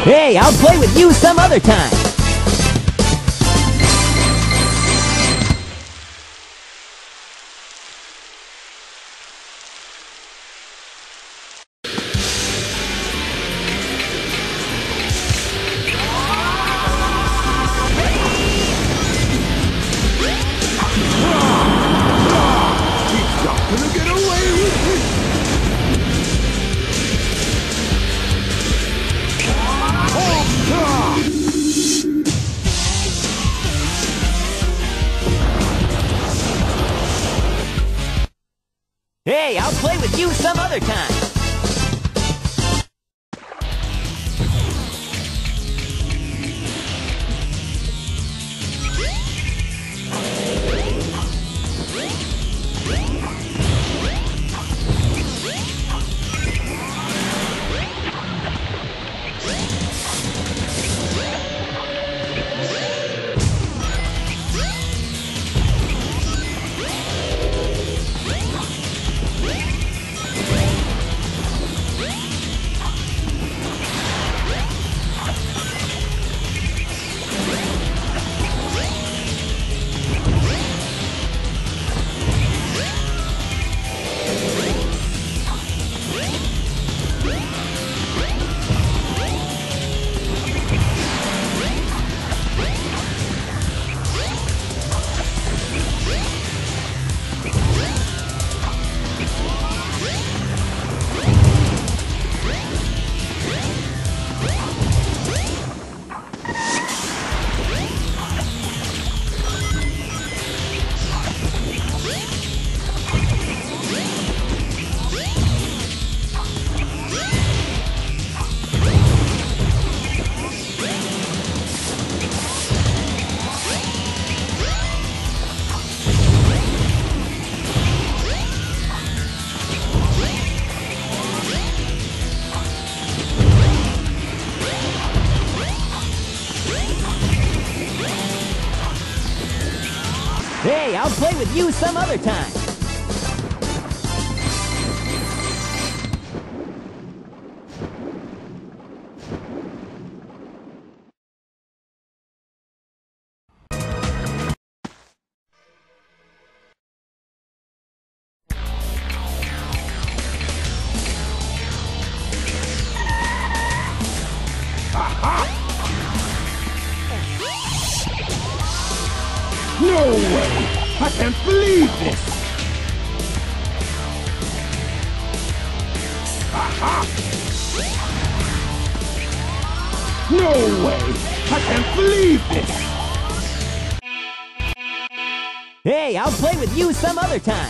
Hey, I'll play with you some other time. Hey, I'll play with you some other time. Hey, I'll play with you some other time. No way! I can't believe this! Aha! No way! I can't believe this! Hey, I'll play with you some other time.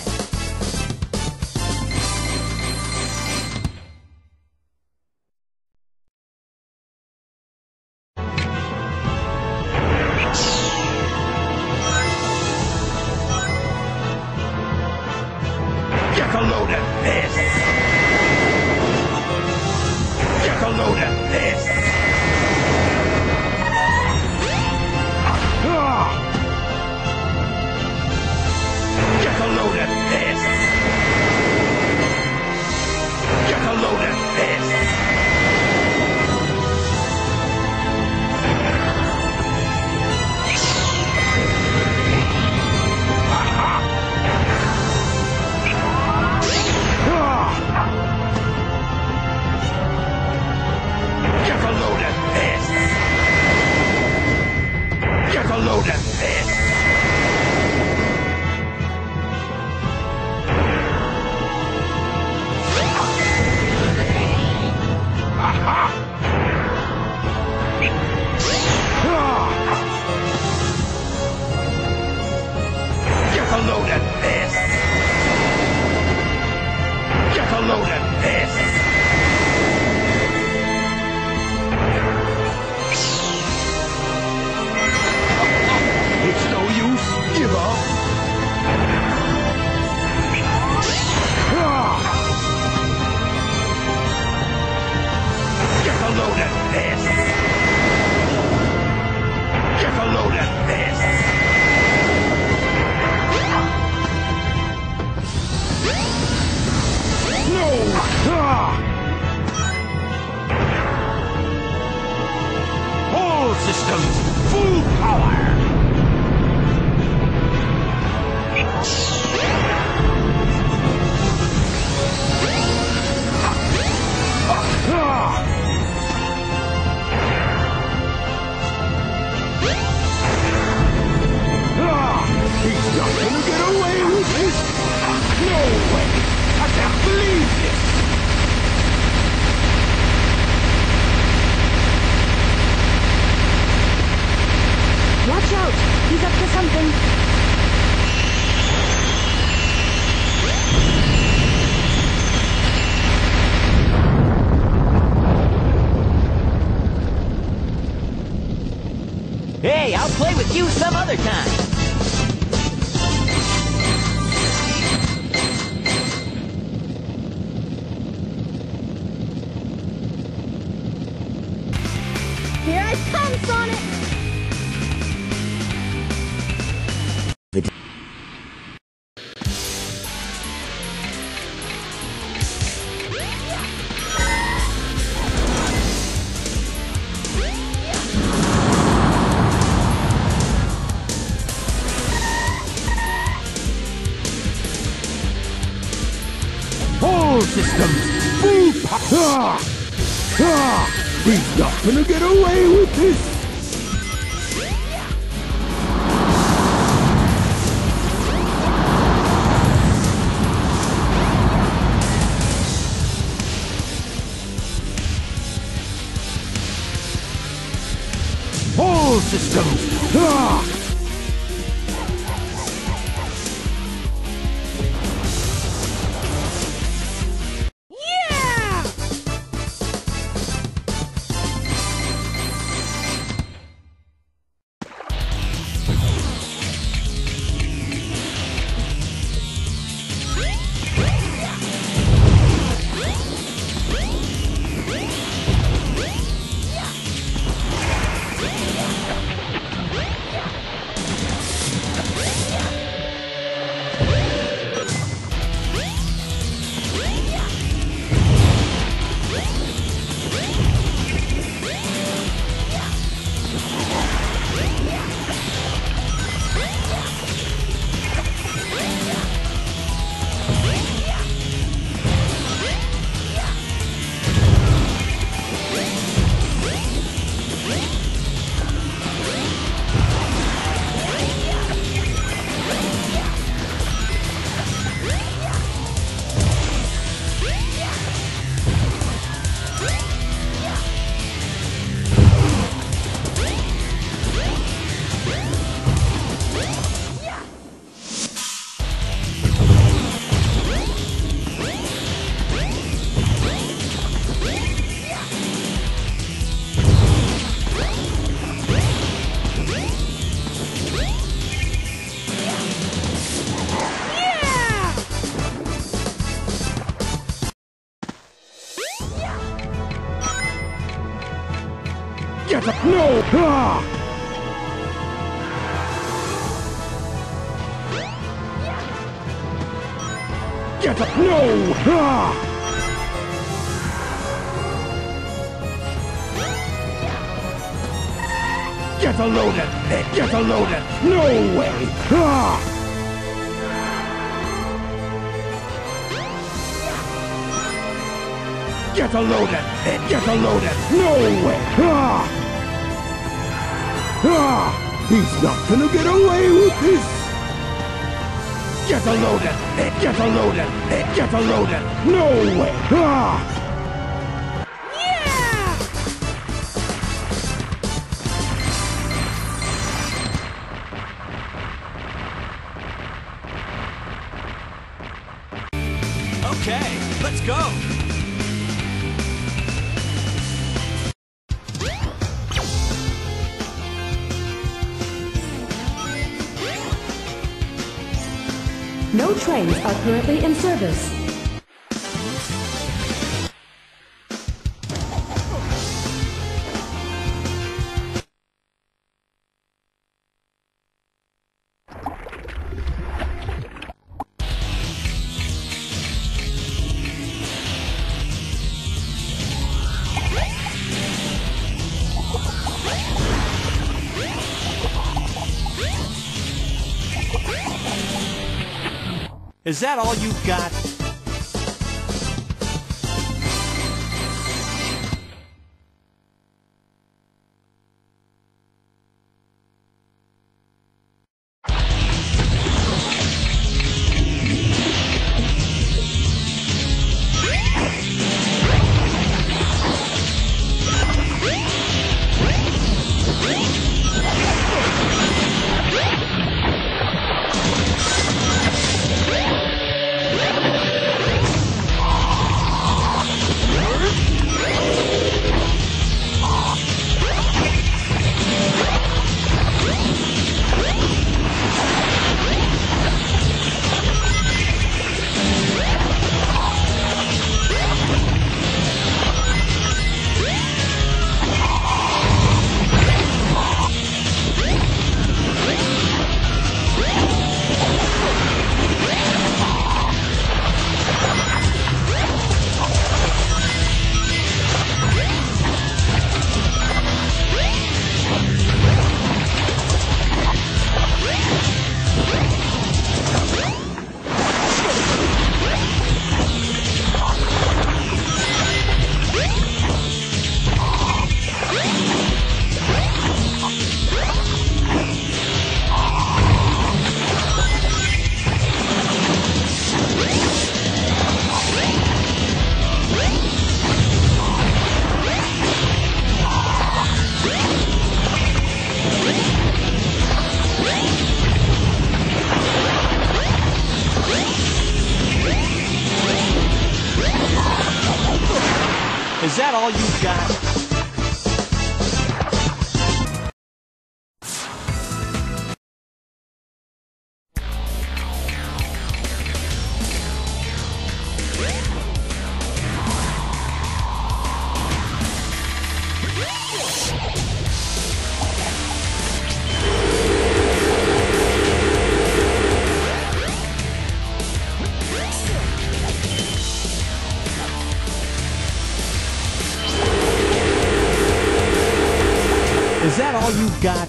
Get a load of this! Get a load of this! Get a load of this! Get a load of this! Get a load of this! Get a load of this! Aha! Get a load of this! Get a load of this! It's no use. Give up. Get a load of this. Get a load of this. No. He's up to something. Hey, I'll play with you some other time. Here I come, Sonic! All systems, full power! He's not gonna get away with this! All systems, Get up! No! Get up! No! Get a loaded! Get a loaded! No way! Get a loaded! Get a loaded! No way! He's not gonna get away with this! Get a loaded! Get a loaded! Get a loaded! No way! Okay, let's go. No trains are currently in service. Is that all you've got? got? Is that all you got?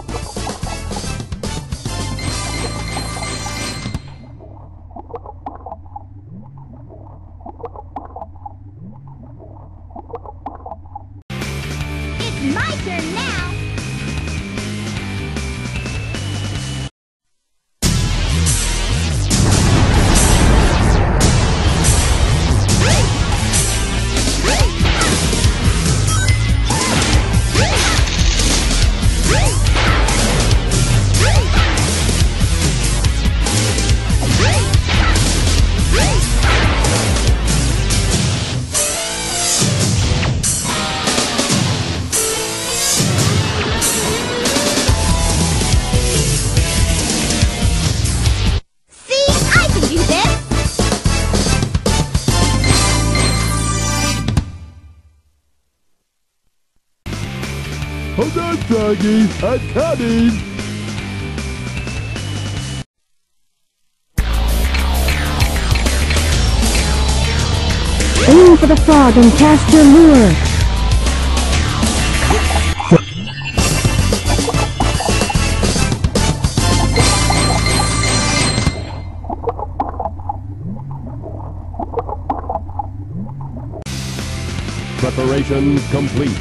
It's my turn now. Hold on, Froggy. I'm coming. Aim for the frog and cast your lure. Preparation complete.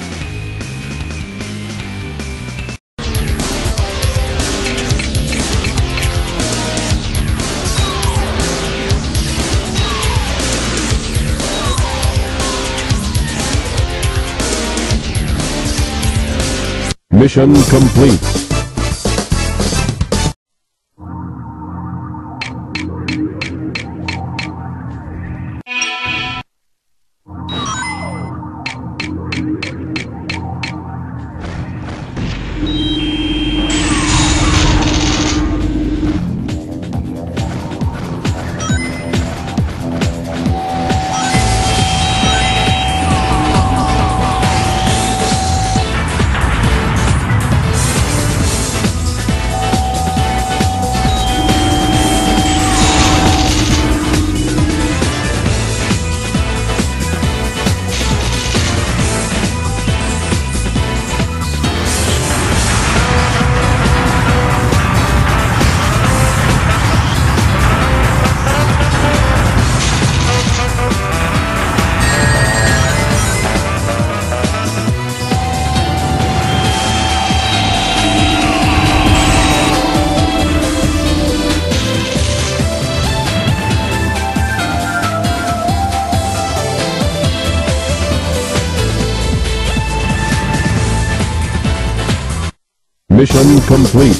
Mission complete. Mission complete.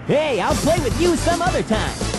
Hey, I'll play with you some other time.